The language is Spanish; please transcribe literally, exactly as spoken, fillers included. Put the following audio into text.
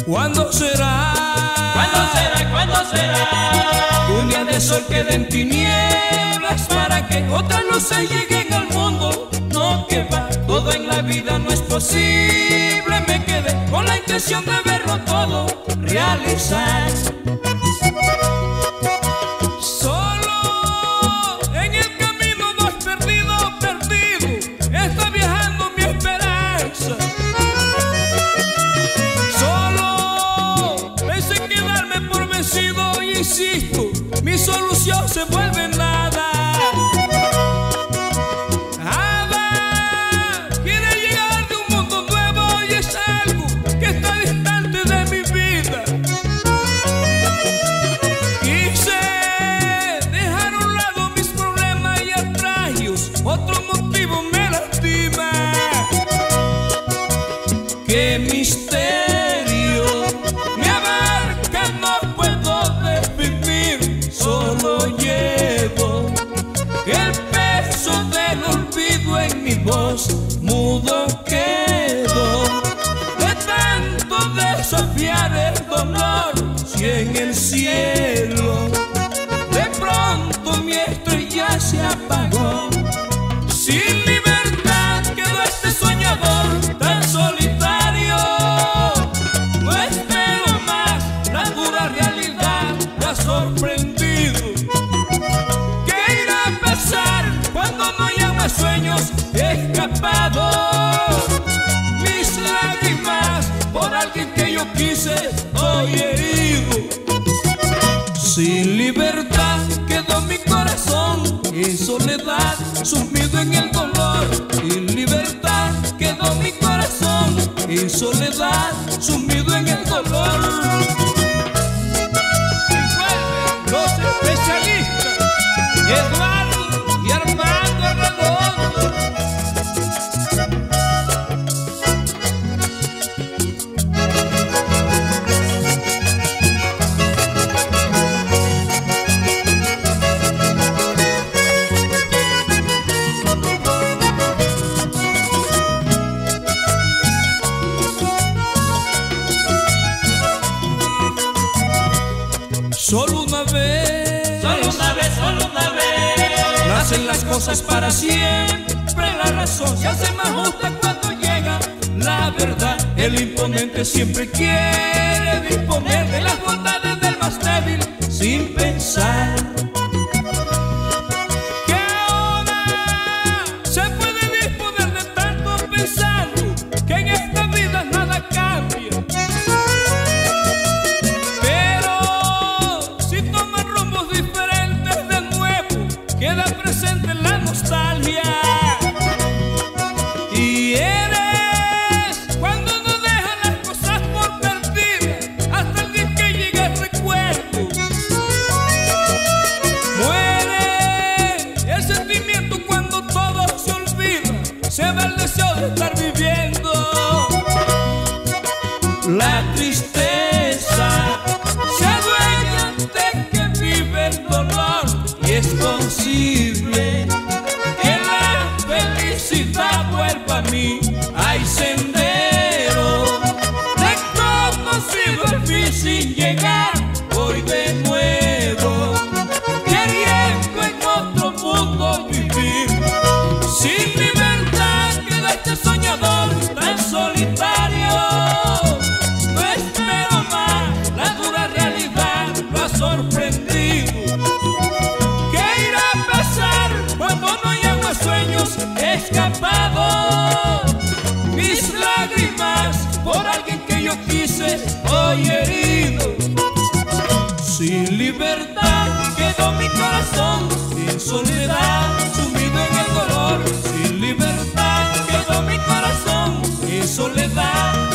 ¿Cuándo será? ¿Cuándo será? ¿Cuándo será? Que un día de sol quede en tinieblas para que otras luces lleguen al mundo. No, que va, todo en la vida no es posible. Me quedé con la intención de verlo todo realizar. Solo en el camino vas perdido, perdido, está viajando mi esperanza. Solo pensé en quedarme por vencido y insisto, mi solución se vuelve nada. Ada quiere llegar de un mundo nuevo y es algo que está distante de mi vida. Quise dejar a un lado mis problemas y atragios, otro motivo me lastima. Qué misterio me abarca, no puedo definir. Solo llevo el peso del olvido en mi voz, mudo quedo de tanto desafiar el dolor. Si en el cielo de pronto mi estrella se apagó, sin libertad quedó este soñador tan solitario. No espero más, la dura realidad me ha sorprendido. ¿Qué irá a pasar cuando no haya más sueños escapados? Mis lágrimas por alguien que yo quise, hoy herido. Sin libertad quedó mi corazón en soledad, sumido en el dolor. Sin libertad quedó mi corazón en soledad, sumido en el dolor. Y vuelven los especialistas Eduardo y Armando Redondo. Solo una vez, Solo una vez, solo una vez. nacen las cosas para siempre. La razón se hace más justa cuando llega la verdad. El imponente siempre quiere disponer de las bondades del más débil sin pensar que ahora se puede disponer de tanto pensar, que en esta vida nada cambia. Queda presente la nostalgia. Y eres cuando no dejan las cosas por perdidas, hasta el día que llega el recuerdo. Muere el sentimiento cuando todo se olvida, se va el deseo de estar viviendo. La tristeza se adueña de que vive el dolor. Y es posible que la felicidad vuelva a mí. Hay sendero desconocido al fin sin llegar. Voy de nuevo queriendo en otro mundo vivir. Sin libertad queda este soñador tan solitario. No espero más, la dura realidad lo ha sorprendido. Sueños escapados, mis lágrimas por alguien que yo quise, hoy herido. Sin libertad quedó mi corazón en soledad, sumido en el dolor. Sin libertad quedó mi corazón en soledad.